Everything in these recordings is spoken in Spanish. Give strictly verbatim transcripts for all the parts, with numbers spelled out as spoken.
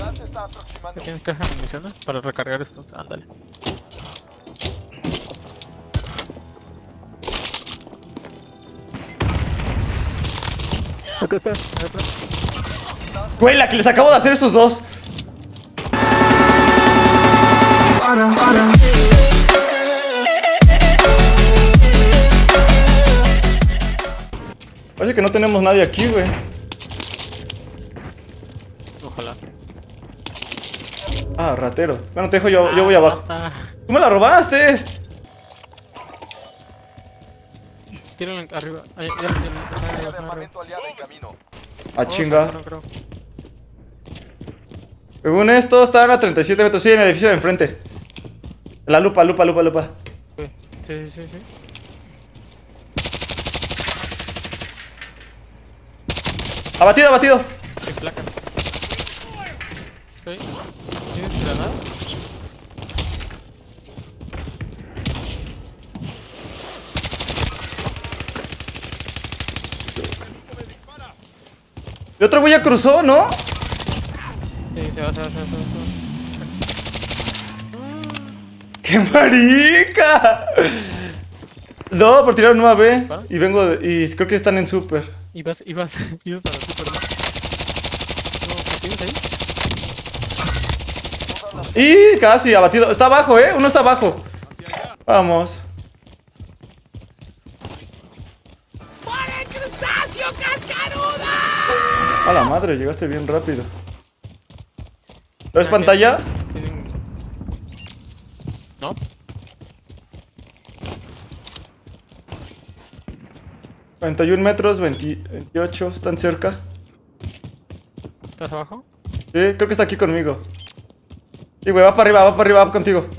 Gas se está aproximando. ¿Tienes caja de municiones para recargar esto? Ándale. Acá está, acá está. Güey, la que les acabo de hacer esos dos. Parece que no tenemos nadie aquí, güey. Ojalá. Ah, ratero. Bueno, te dejo yo, yo voy abajo. Ah, ¡Tú me la robaste! tíralo arriba. Ay, ya, ya, ya, ya, Línea ya, de ya, ya. armamento aliada en camino. Ah, Oh, chinga. creo, creo. Según esto, estaban a treinta y siete metros. Sí, en el edificio de enfrente. La lupa, lupa, lupa, lupa. Sí, sí, sí, sí. Abatido, abatido. Sin placa. Sí. ¿Tienes granadas? Y otro güey ya cruzó, ¿no? Sí, se va, se va, se va, se va. ¡Qué marica! No, por tirar una B. Y vengo de, y creo que están en super. Ibas, ibas, ibas para super, ¿no? No, ¿qué tienes ahí? Y casi, abatido. Está abajo, ¿eh? Uno está abajo. Vamos. A la madre, llegaste bien rápido. ¿Traes pantalla? Tienen... ¿No? cuarenta y uno metros, veinte, veintiocho, están cerca. ¿Estás abajo? Sí, creo que está aquí conmigo. Sí, güey, va para arriba, va para arriba, va contigo.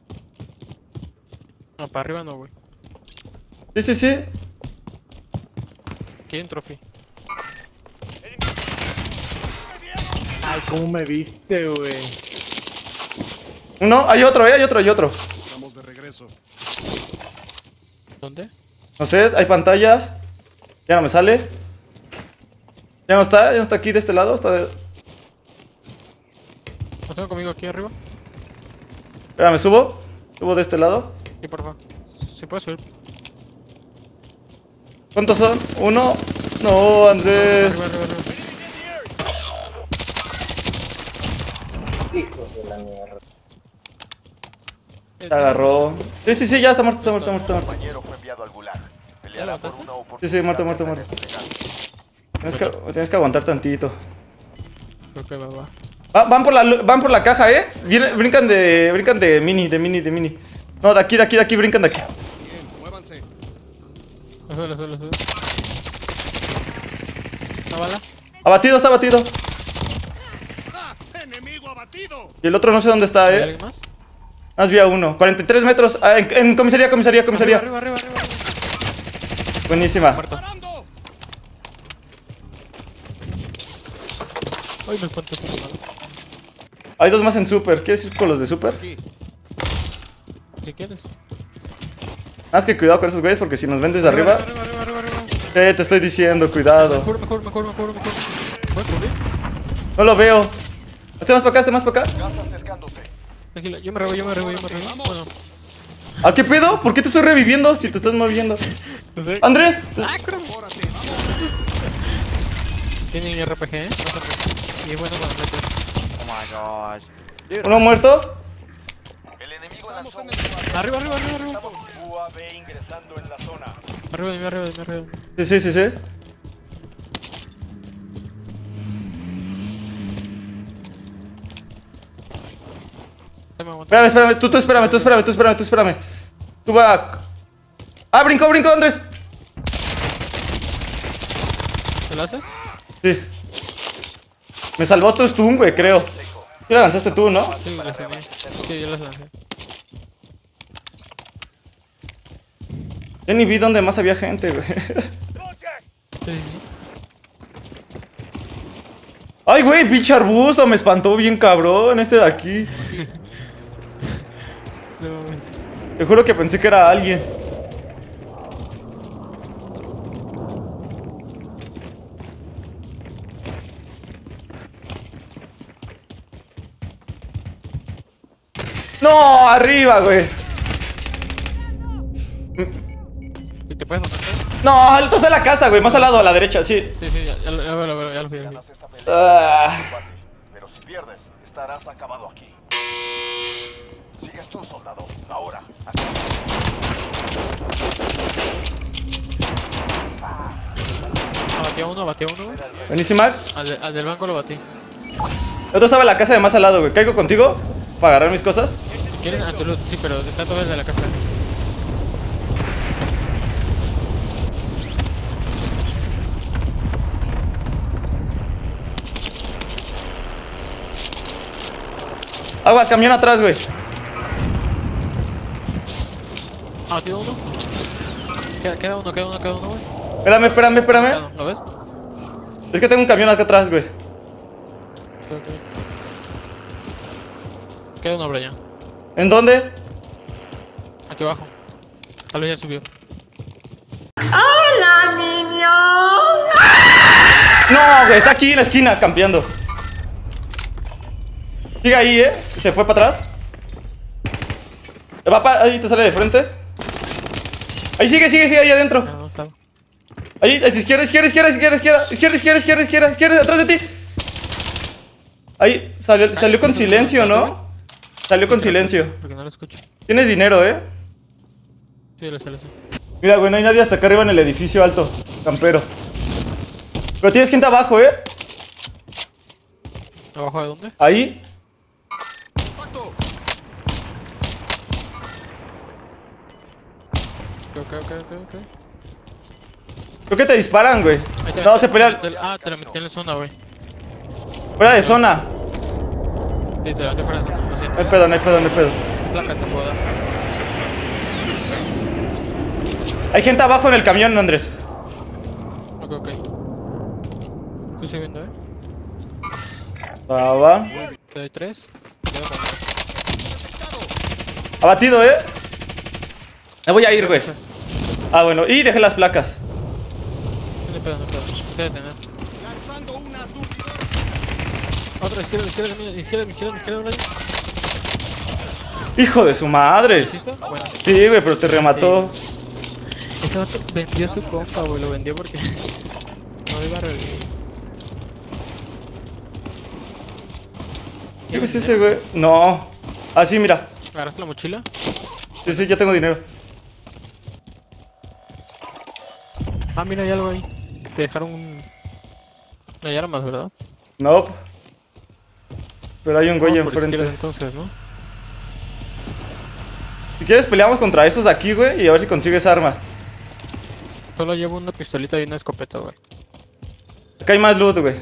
No, para arriba no, güey. Sí, sí, sí. Aquí hay un trofeo. Ay, ¿cómo me viste, güey? Uno, hay otro, eh, hay otro, hay otro. Estamos de regreso. ¿Dónde? No sé, hay pantalla. Ya no me sale. Ya no está, ya no está aquí de este lado, está de... ¿Lo tengo conmigo aquí arriba? Espera, me subo. Subo de este lado. Sí, por favor. ¿Se puede subir? ¿Cuántos son? Uno. No, Andrés. Arriba, arriba, arriba. Hijos de la mierda. Se agarró. Sí, sí, sí, ya está muerto, está muerto, está muerto, está muerto. Compañero fue enviado al gulag. Peleará por una Sí, oportunidad. sí, muerto, muerto, muerto. Tienes que, tienes que aguantar tantito. Creo que va, va. Va- van, por la, lu- van por la caja, eh. Vienen- brincan de. Brincan de mini, de mini, de mini. No, de aquí, de aquí, de aquí, brincan de aquí. Bien, muévanse. Lo sube, lo sube, lo sube. ¿Una bala? Abatido, está abatido. ¡Ah! ¡Enemigo abatido! Y el otro no sé dónde está, ¿Hay eh. alguien más? Más vía uno. cuarenta y tres metros. Ah, en, en comisaría, comisaría, comisaría. Arriba, arriba, arriba, arriba. Buenísima. Muerto. ¡Parando! Ay, me espanté esa bala. Hay dos más en super. ¿Quieres ir con los de super? Aquí. Si quieres. Más que cuidado con esos güeyes porque si nos ven desde arriba. Arriba, arriba, arriba, arriba. Eh, te estoy diciendo, cuidado. Mejor, mejor, mejor, mejor, mejor. ¿Puedes subir? No lo veo. Este más para acá, este más para acá. Gas acercándose. Tranquila, yo me rebo, yo me rebo, yo me rebo. Bueno, ¿A qué pedo? ¿Por qué te estoy reviviendo si te estás moviendo? no sé. Andrés. ¡Ah, creo! Órate, vamos. Tienen R P G, ¿eh? No sé. Y es bueno para meter. Uno muerto. El enemigo lanzó un Arriba, arriba, arriba, arriba. U A V ingresando en la zona. Arriba de mí, arriba de mí, arriba de mí. Sí, sí, sí, sí. Déjame aguantar. Espérame, espérame, tú, tú espérame, tú espérame, tú espérame, tú espérame. Tú va. Ah, brincó, brincó, Andrés. ¿Te lo haces? Sí. Me salvó tu stun, güey, creo. Sí la lanzaste tú, ¿no? Sí, lo lancé. Sí, yo las lancé. Yo ni vi dónde más había gente, güey. Sí, sí, sí. Ay, güey, pinche arbusto, me espantó bien cabrón este de aquí. No mames. Te juro que pensé que era alguien. No, arriba, güey. ¿Y te puedes matar? No, el otro está en la casa, güey. Más al lado, a la derecha, sí. Sí, sí, ya, ya, lo- ya, lo- ya, lo- ya lo vi, ya lo vi. Ganas esta pelea. Ah. Pero si pierdes, estarás acabado aquí. Sigues tú, soldado. Ahora. Aquí. Ah, batí a uno, batí a uno, güey. Buenísima. Al, de- al del banco lo batí. El otro estaba en la casa de más al lado, güey. ¿Caigo contigo? Para agarrar mis cosas. Si quieres, antiluz, sí, pero está todo el de la casa. Aguas, camión atrás, güey. Ah, batí a uno. Queda, queda uno, queda uno, queda uno, güey. Espérame, espérame, Queda espérame. uno, ¿lo ves? Es que tengo un camión acá atrás, güey. Ok, ok. Queda uno, Brian. ¿En dónde? Aquí abajo. Tal vez ya subió. No, güey, está aquí en la esquina, campeando. Sigue ahí, eh. Se fue para atrás. Va pa- ahí te sale de frente. Ahí sigue, sigue, sigue ahí adentro. Ah, no, estaba. Ahí, a tu izquierda, izquierda, izquierda, izquierda, izquierda, izquierda, izquierda, izquierda, izquierda, izquierda, atrás de ti. Ahí, salió, salió con silencio, ¿no? Salió con silencio. Porque no lo escucho. Tienes dinero, eh. Sí, lo sé, lo sé. Mira, güey, no hay nadie hasta acá arriba en el edificio alto, campero. Pero tienes gente abajo, eh. ¿Abajo de dónde? Ahí. ¡Impacto! Ok, ok, ok, ok, ok. Creo que te disparan, güey. Ahí está. No, se pelean. Te- Ah, te la metí en la zona, güey. Fuera de zona. Sí, te la metí fuera de zona. Lo No siento. hay pedo, no hay pedo, no hay pedo. Placa te puedo dar. Hay gente abajo en el camión, Andrés. Ok, ok. Estoy subiendo, eh. Va, va. Te doy tres. Te doy cuatro. Abatido, eh. Me voy a ir, güey. Ah, bueno. Y dejé las placas. No hay pedo, no hay pedo. Te voy a detener. Lanzando una dúvida. Otro, izquierda, izquierda, mía, izquierda, izquierda, izquierda, Brian. Hijo de su ¿Lo madre. hiciste? Bueno. Sí, güey, pero te remató. Ese vato vendió a su compa, güey. Lo vendió porque no iba a revivir. ¿Qué es ese, güey? No. Ah, sí, mira. ¿Agarraste la mochila? Sí, sí, ya tengo dinero. Ah, mira, hay algo ahí. Te dejaron un... No hay armas, ¿verdad? Nope. Pero hay un güey No, por izquierda, enfrente. entonces, ¿no? Si quieres peleamos contra esos de aquí, güey, y a ver si consigues arma. Solo llevo una pistolita y una escopeta, güey. Acá hay más loot, güey.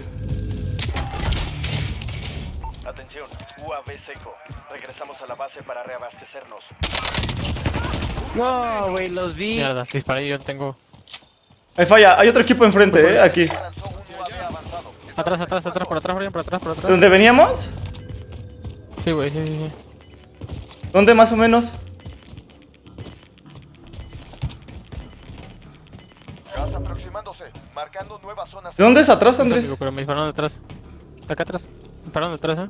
Atención, U A V seco. Regresamos a la base para reabastecernos. No, güey, los vi. Mierda, disparé y yo tengo... Ahí falla. Hay otro equipo enfrente, eh, aquí. Lanzó un U A V avanzado. Atrás, atrás, atrás, por atrás, Brian, por atrás, por ¿De atrás. dónde veníamos? Sí, güey, sí, sí, sí. ¿Dónde más o menos? Gas aproximándose. Marcando nuevas zonas. ¿De dónde es atrás, No sé, Andrés? amigo, pero me dispararon de atrás. Acá atrás. Me dispararon de atrás, ¿eh?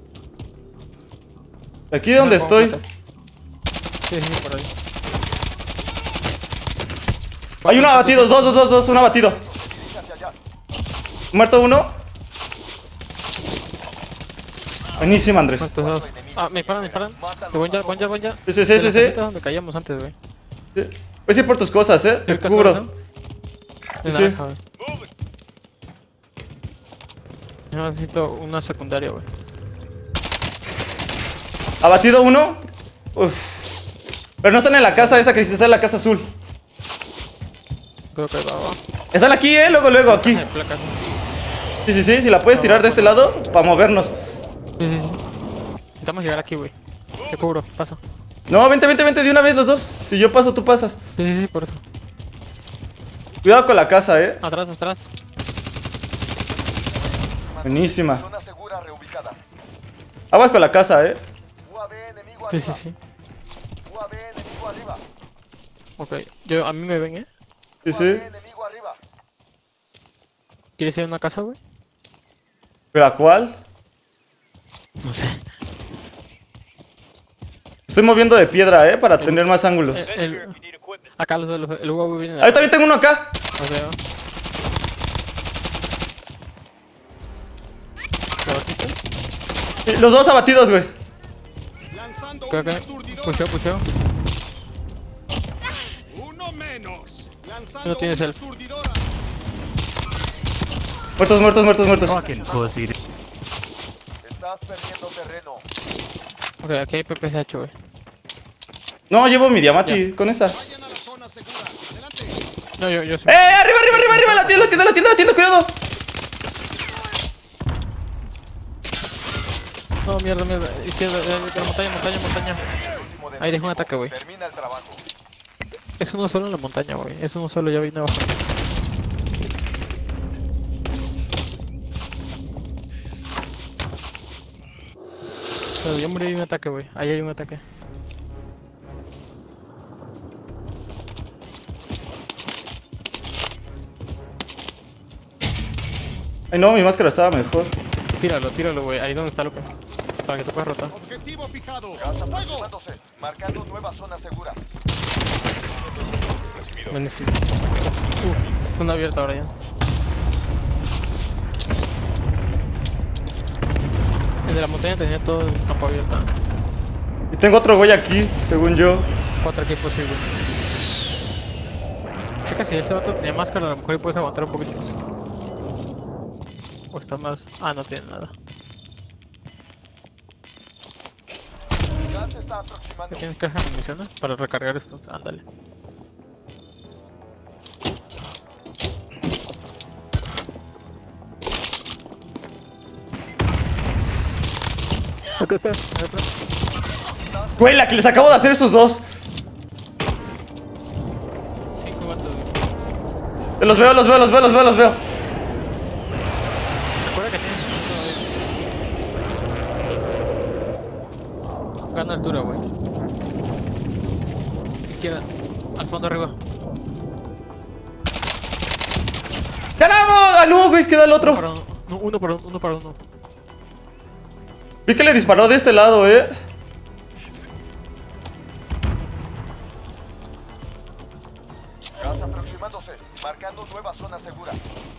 Aquí donde Mira cómo estoy. mata. Sí, sí, por ahí. Hay uno abatido, dos, dos, dos, dos, uno abatido. Dirige hacia allá. Muerto uno. Buenísimo, Andrés. ¿Cuántos dos? Ah, me disparan, me disparan. Te voy a voy a voy a Sí, sí, sí, sí, sí. donde caíamos antes, güey. Voy a ir por tus cosas, eh. Te ¿El casco, cubro. no? De Sí. naranja, güey. Yo necesito una secundaria, güey. Abatido uno. Uf. Pero no están en la casa esa que está en la casa azul. Creo que va, va. Están aquí, eh. Luego, luego, aquí. Hay placas. Sí, sí, sí. Si la puedes tirar de este lado para movernos. Sí, sí, sí. Necesitamos llegar aquí, güey. Te cubro, paso. No, vente, vente, vente de una vez los dos. Si yo paso, tú pasas. Sí, sí, sí, por eso. Cuidado con la casa, eh. Atrás, atrás. Buenísima. Zona segura reubicada. Aguas con la casa, eh. U A V enemigo Sí, arriba. sí, sí. U A V enemigo arriba. Ok. Yo, a mí me ven, ¿eh? Sí, U A V sí. enemigo arriba. ¿Quieres ir a una casa, güey? ¿Pero a cuál? No sé. Estoy moviendo de piedra, eh, para tener más ángulos. El, el- acá los, los, el huevo viene de Ahí acá. también tengo uno acá. O sea, ¿lo batiste? Sí, los dos abatidos, güey. Lanzando Ok, un ok. aturdidor. Pusheo, pusheo. Uno menos. Lanzando No tienes una el- aturdidora. Muertos, muertos, muertos, muertos. Fucking pussy. Estás perdiendo terreno. Ok, aquí hay P P C H, güey. No, llevo mi Diamati con esa. Vayan a la zona segura. Adelante. No, yo, yo sí. ¡Eh! ¡Arriba, arriba, arriba, arriba! ¡La tienda, la tienda, la tienda, la tienda! ¡Cuidado! No, mierda, mierda. Izquierda, de, de la montaña, montaña, montaña. Último de Ahí dejó un equipo. ataque, güey. Termina el trabajo. Es uno solo en la montaña, güey. Es uno solo, ya vine abajo. Pero yo morí de un ataque, güey. Ahí hay un ataque. Ay, no, mi máscara estaba mejor. Tíralo, tíralo, güey. Ahí donde está Lupe. Para que te puedas rotar. Objetivo fijado. Gas aproximándose. Marcando nueva zona segura. Buenísimo. Uf, zona abierta ahora ya. El de la montaña tenía todo el campo abierto. Y tengo otro güey aquí, según yo. Cuatro equipos, sí, güey. Checa si ese vato tenía máscara, a lo mejor y puedes aguantar un poquito más. O está más. Ah, no tiene nada. Gas se está aproximando. ¿Tienes caja de municiones para recargar esto? Ándale. Acá está, acá está. Güey, la que les acabo de hacer esos dos. Cinco vatos, güey. Los veo, los veo, los veo, los veo, los veo. Recuerda que tienes cinco, eh. Gana altura, güey. Izquierda. Al fondo arriba. ¡Ganamos! ¡Ah, no, güey! Queda el Uno otro. para uno. No, uno para uno, uno para uno. Vi que le disparó de este lado, eh. Gas aproximándose. Marcando nueva zona segura.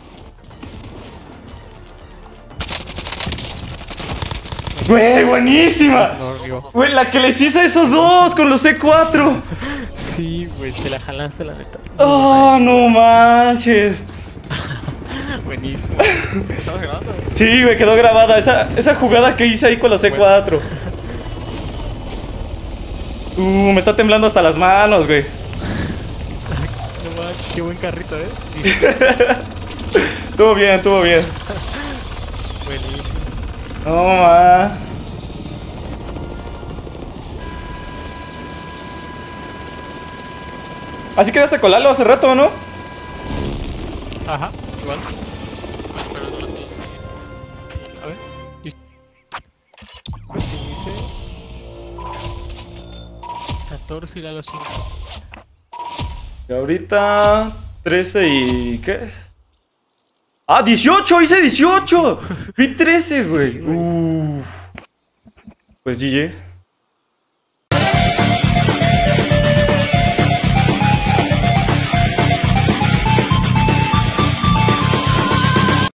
Güey, buenísima. No, arriba. Güey, la que les hice a esos dos con los C cuatro. Sí, güey, te la jalaste la neta. Oh, no manches. Buenísimo. ¿Estamos grabando? Sí, güey, quedó grabada esa, esa jugada que hice ahí con los C cuatro. Uh, me está temblando hasta las manos, güey. No manches, qué buen carrito, eh. Estuvo bien, estuvo bien. Buenísimo. No, ma. Así quedaste con Lalo hace rato, ¿no? Ajá, igual. Bueno, pero no los que hice. A ver. Y- Creo que hice catorce y la los cinco. Y ahorita trece y... ¿qué? ¡Ah, dieciocho! ¡Hice dieciocho! Vi trece, güey. Uff. Pues G G.